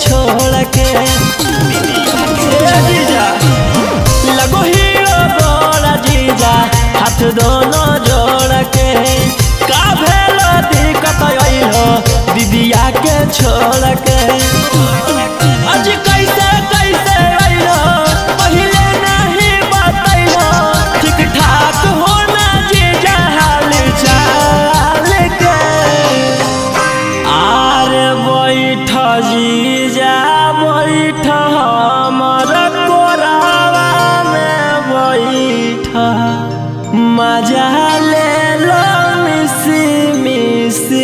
छोड़ के जीजा लगो हीरो गोरा जीजा हाथ दोनों जोड़ के का भेलो दिक्कत आइलो दीदिया के छोड़ के आज कैसे कैसे आइलो पहले नहीं बतैलो ठीक ठाक होना जीजा हाल चाल के आरे बैठ जीजा बैठ हमर कोरावा में बैठ मजा ले लो मिसी मिसी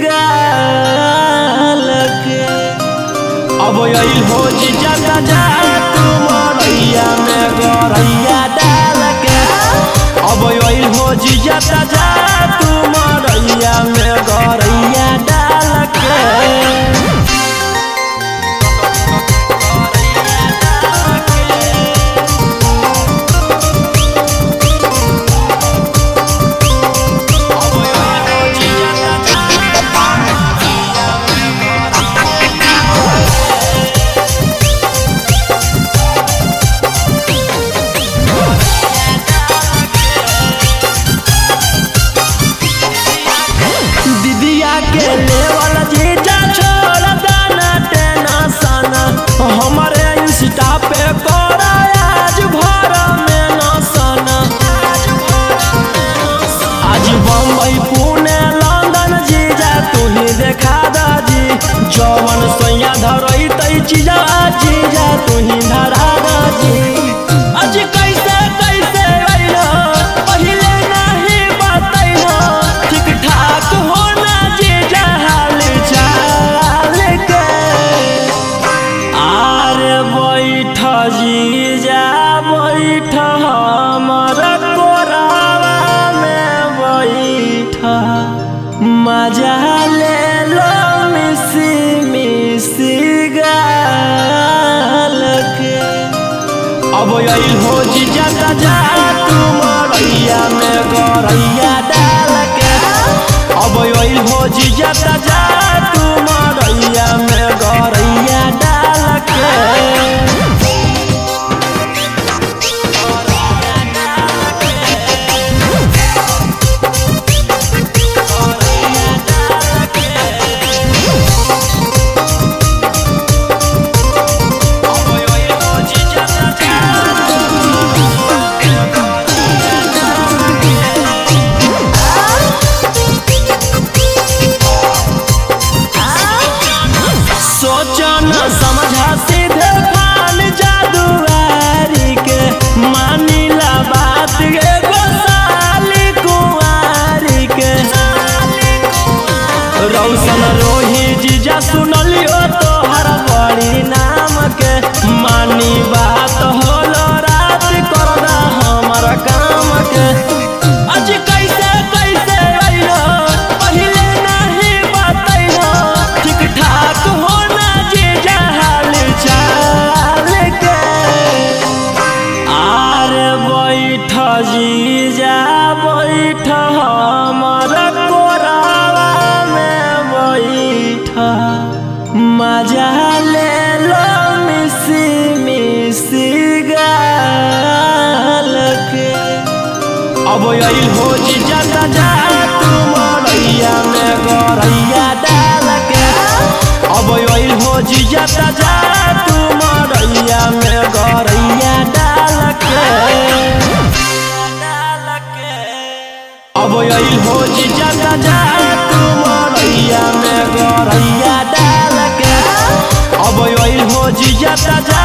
गाल के अब आइल हो जीजा जा तुमरैया में गरैया डाल के अब आइल हो जीजा जा तुमरैया में गरैया डाल के के लेवल जीजा छोड़ दाना टेना साना हमारे इंस्टा पे कोरा आज भर में न साना आज बम्बई पुणे लंदन जीजा तू ही देखा दाजी जवन सैया धरई तई चीजा जीजा तू ही धरा दाजी आज कैसे कैसे आइलो पहले नहीं बतैलो ठीक ठाक होना हाल चाल के आरे बैठ जीजा बैठ हमर कोरावा में बैठ मजा ले लो मिसी मिसी गाल के अब आइल हो जीजा जा तुमरैया में गरैया डाल के अब आइल हो जीजा जा तुमरैया में गरैया डाल के समझा सीधे फान जादुआरी के मानिला बात एगो साली कुंवारी के रौशन रोही जीजा सुनलियो तोहर बड़ी नाम के मानी बात होलो रात करदा हमर काम के आज कैसे कैसे आइलो पहले नहीं बतैलो ठीक ठाक होना हाल चाल के आरे बैठ जीजा बैठ हमर कोरावा में बैठ मजा ले लो मिसी मिसी गाल के अब आइल हो जीजा जा तुमरैया में गरैया डाल के अब आइल हो जीजा जा तुमरैया में गरैया डाल के अब आइल हो जीजा जा तुमरैया में गरैया डाल के अब आइल हो जीजा जा